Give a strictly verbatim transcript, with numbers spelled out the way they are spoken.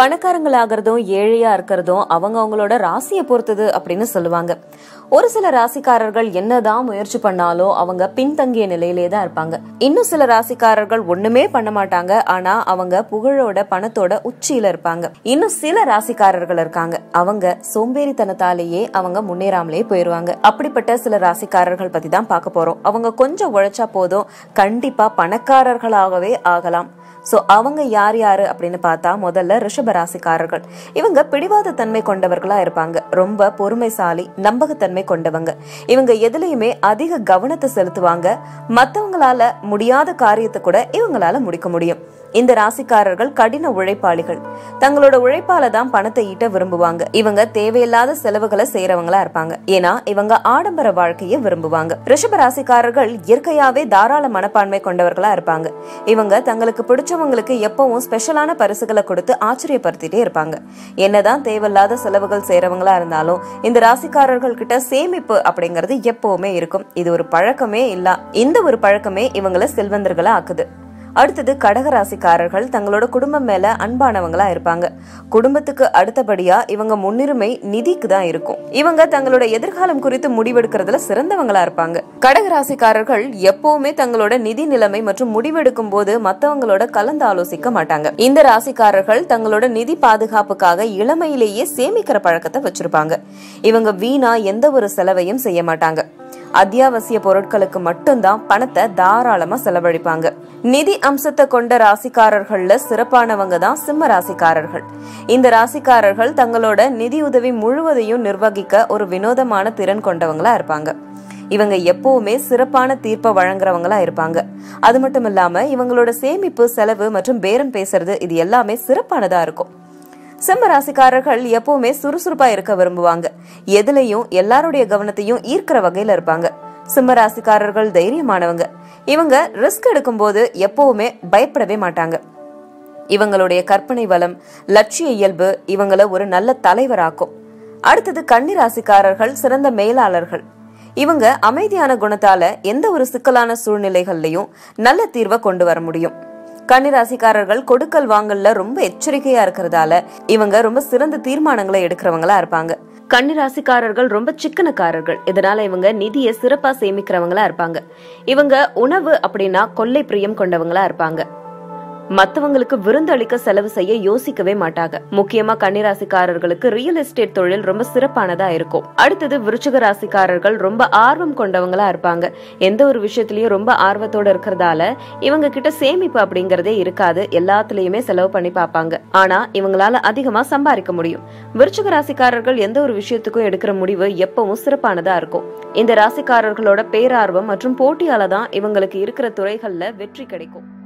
பணக்காரங்களாகிறதும் ஏழையா இருக்கிறதும் அவங்க அவங்களோட ராசியை பொறுத்தது அப்படின்னு சொல்லுவாங்க. ஒரு சில ராசிக்காரர்கள் என்னதான் முயற்சி பண்ணாலும் அவங்க பின்தங்கிய நிலையிலே தான் இருப்பாங்க. இன்னும் சில ராசிக்காரர்கள் ஒண்ணுமே பண்ண மாட்டாங்க, ஆனா அவங்க புகழோட பணத்தோட உச்சியில இருப்பாங்க. இன்னும் சில ராசிக்காரர்கள் இருக்காங்க, அவங்க சோம்பேறித்தனத்தாலேயே அவங்க முன்னேறாமலே போயிருவாங்க. அப்படிப்பட்ட சில ராசிக்காரர்கள் பத்தி தான் பார்க்க போறோம். அவங்க கொஞ்சம் உழைச்சா போதும், கண்டிப்பா பணக்காரர்களாகவே ஆகலாம். சோ அவங்க யார் யாரு அப்படின்னு பார்த்தா, முதல்ல ரிஷப ராசிக்காரர்கள். இவங்க பிடிவாத தன்மை கொண்டவர்களா இருப்பாங்க. ரொம்ப பொறுமைசாலி, நம்பகத்தன்மை கொண்டவங்க. இவங்க எதுலயுமே அதிக கவனத்தை செலுத்துவாங்க. மத்தவங்களால முடியாத காரியத்தை கூட இவங்களால முடிக்க முடியும். இந்த ராசிக்காரர்கள் கடின உழைப்பாளிகள். தங்களோட உழைப்பால தான் பணத்தை ஈட்ட விரும்புவாங்க. இவங்க தேவையில்லாத செலவுகளை செய்யறவங்களா இருப்பாங்க. ஏன்னா இவங்க ஆடம்பர வாழ்க்கையை விரும்புவாங்க. ரிஷப ராசிக்காரர்கள் இயற்கையாவே தாராள மனப்பான்மை கொண்டவர்களா இருப்பாங்க. இவங்க தங்களுக்கு பிடிச்சவங்களுக்கு எப்பவும் ஸ்பெஷலான பரிசுகளை கொடுத்து ஆச்சரியப்படுத்திட்டே இருப்பாங்க. என்னதான் தேவையில்லாத செலவுகள் செய்யறவங்களா இருந்தாலும் இந்த ராசிக்காரர்கள் கிட்ட சேமிப்பு அப்படிங்கறது எப்பவுமே இருக்கும். இது ஒரு பழக்கமே இல்ல. இந்த ஒரு பழக்கமே இவங்களை செல்வந்தர்களா ஆக்குது. அடுத்தது கடகராசிக்காரர்கள் தங்களோட குடும்பம் மேல அன்பானவங்களா இருப்பாங்க. குடும்பத்துக்கு அடுத்தபடியா இவங்க முன்னுரிமை நிதிக்கு தான் இருக்கும். இவங்க தங்களோட எதிர்காலம் குறித்து முடிவெடுக்கிறதுல சிறந்தவங்களா இருப்பாங்க. கடகராசிக்காரர்கள் எப்பவுமே தங்களோட நிதி நிலைமை மற்றும் முடிவெடுக்கும் போது மத்தவங்களோட கலந்து ஆலோசிக்க மாட்டாங்க. இந்த ராசிக்காரர்கள் தங்களோட நிதி பாதுகாப்புக்காக இளமையிலேயே சேமிக்கிற பழக்கத்தை வச்சிருப்பாங்க. இவங்க வீணா எந்த ஒரு செலவையும் செய்ய மாட்டாங்க. அத்தியாவசிய பொருட்களுக்கு மட்டும்தான் பணத்தை தாராளமா செலவழிப்பாங்க. நிதி அம்சத்தை கொண்ட ராசிக்காரர்கள்ல சிறப்பானவங்க தான் சிம்ம ராசிக்காரர்கள். இந்த ராசிக்காரர்கள் தங்களோட நிதி உதவி முழுவதையும் நிர்வகிக்க ஒரு வினோதமான திறன் கொண்டவங்களா இருப்பாங்க. இவங்க எப்பவுமே சிறப்பான தீர்ப்பை வழங்குறவங்களா இருப்பாங்க. அது மட்டும் இல்லாம இவங்களோட சேமிப்பு, செலவு மற்றும் பேரம் பேசுறது இது எல்லாமே சிறப்பானதா இருக்கும். சிம்ம ராசிக்காரர்கள் எப்பவுமே சுறுசுறுப்பா இருக்க விரும்புவாங்க. எதுலயும் எல்லாருடைய கவனத்தையும் ஈர்க்கிற வகையில இருப்பாங்க. சிம்ம ராசிக்காரர்கள் தைரியமானவங்க. இவங்க ரிஸ்க் எடுக்கும் போது எப்பவுமே பயப்படவே மாட்டாங்க. இவங்களுடைய கற்பனை வளம், லட்சிய இயல்பு இவங்கள ஒரு நல்ல தலைவராக்கும். அடுத்தது கன்னி ராசிக்காரர்கள் சிறந்த மேலாளர்கள். இவங்க அமைதியான குணத்தால எந்த ஒரு சிக்கலான சூழ்நிலைகள்லயும் நல்ல தீர்வை கொண்டு வர முடியும். கன்னிராசிக்காரர்கள் கொடுக்கல் வாங்கல்ல ரொம்ப எச்சரிக்கையா இருக்கிறதால இவங்க ரொம்ப சிறந்த தீர்மானங்களை எடுக்கிறவங்களா இருப்பாங்க. கன்னிராசிக்காரர்கள் ரொம்ப சிக்கனக்காரர்கள். இதனால இவங்க நிதியை சிறப்பா சேமிக்கிறவங்களா இருப்பாங்க. இவங்க உணவு அப்படின்னா கொள்ளை பிரியம் கொண்டவங்களா இருப்பாங்க. மத்தவங்களுக்கு விருந்தளிக்க செலவு செய்ய யோசிக்கவே மாட்டாங்க. முக்கியமா கன்னிராசிக்காரர்களுக்கு ரியல் எஸ்டேட் தொழில் ரொம்ப சிறப்பானதா இருக்கும். அடுத்தது விருச்சிக ராசிக்காரர்கள் ரொம்ப ஆர்வம் கொண்டவங்களா இருப்பாங்க. எந்த ஒரு விஷயத்திலயும் ரொம்ப ஆர்வத்தோட இருக்கிறதால இவங்க கிட்ட சேமிப்பு அப்படிங்கறதே இருக்காது. எல்லாத்துலயுமே செலவு பண்ணி பாப்பாங்க. ஆனா இவங்களால அதிகமா சம்பாதிக்க முடியும். விருச்சிக ராசிக்காரர்கள் எந்த ஒரு விஷயத்துக்கும் எடுக்கிற முடிவு எப்பவும் சிறப்பானதா இருக்கும். இந்த ராசிக்காரர்களோட பேரார்வம் மற்றும் போட்டியால தான் இவங்களுக்கு இருக்கிற துறைகள்ல வெற்றி கிடைக்கும்.